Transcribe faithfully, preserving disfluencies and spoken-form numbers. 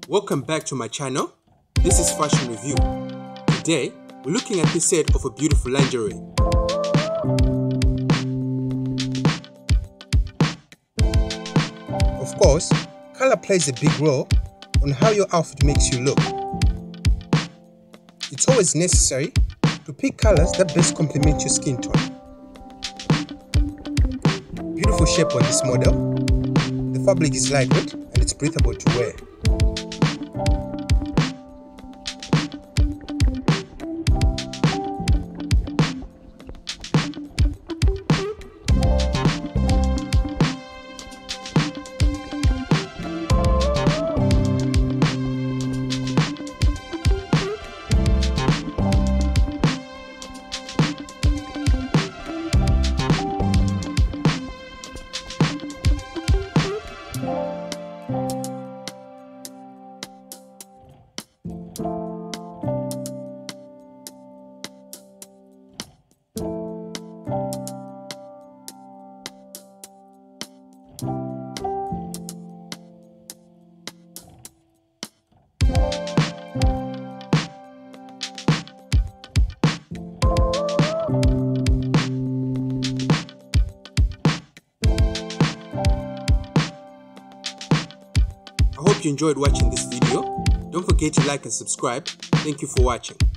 Welcome back to my channel. This is Fashion Review. Today, we're looking at this set of a beautiful lingerie. Of course, color plays a big role on how your outfit makes you look. It's always necessary to pick colors that best complement your skin tone. Beautiful shape on this model. The fabric is lightweight and it's breathable to wear. I hope you enjoyed watching this video. Don't forget to like and subscribe. Thank you for watching.